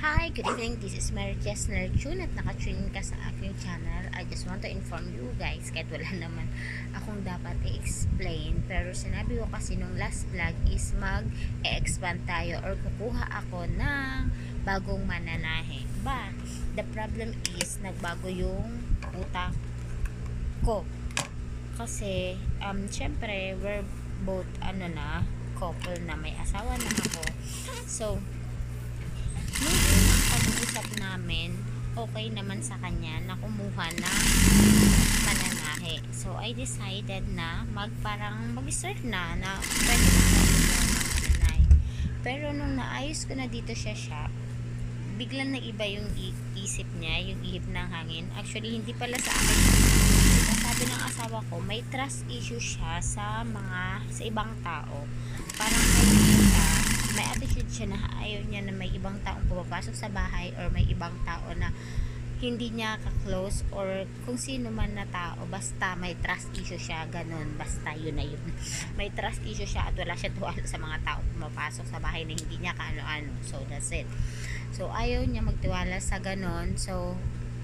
Hi, good evening. This is Mary Chesner June at nakatune ka sa aking channel. I just want to inform you guys kahit wala naman akong dapat i-explain, pero sinabi ko kasi nung last vlog is mag-expand tayo or kukuha ako ng bagong mananahe. But the problem is nagbago yung utak ko kasi syempre we're both couple na, may asawa na ako. So nung unang pag-uusap namin, okay naman sa kanya na kumuha ng mananahe. So I decided na mag-start na pwede na ako kumuha ng mananahe. Pero nung naayos ko na dito sa shop, biglang nag-iba yung isip niya, yung ihip ng hangin. Actually, hindi pala sa akin. Sabi ng asawa ko, may trust issue siya sa ibang tao. Parang may attitude siya na ayaw niya na may ibang taong pumapasok sa bahay or may ibang tao na hindi niya ka-close or kung sino man na tao, basta may trust issue siya, ganun, basta yun na yun. May trust issue siya at wala siya tuwala sa mga taong pumapasok sa bahay na hindi niya kaano-ano. So that's it. So ayaw niya magtiwala sa ganun. So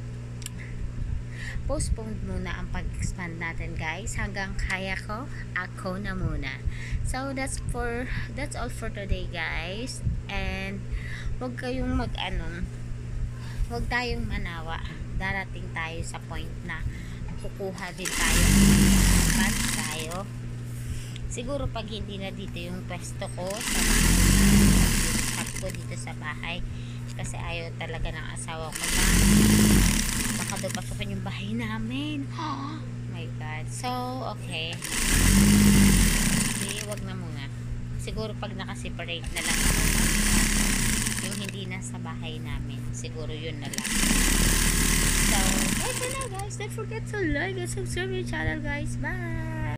postpone muna ang pag-expand natin, guys, hanggang kaya ko, ako na muna. So that's all for today, guys. And wag kayong wag tayong manawa. Darating tayo sa point na kukuha din tayo, expand tayo. Siguro pag hindi na dito yung pwesto ko sa bahay, yung ko dito sa bahay, kasi ayaw talaga ng asawa ko na baka daw pasukin yung bahay namin. Oh my god. So okay, wag na muna. Siguro pag nakaseparate na lang ako, yung hindi na sa bahay namin, siguro yun na lang. So guys, don't forget to like and subscribe your channel, guys. Bye.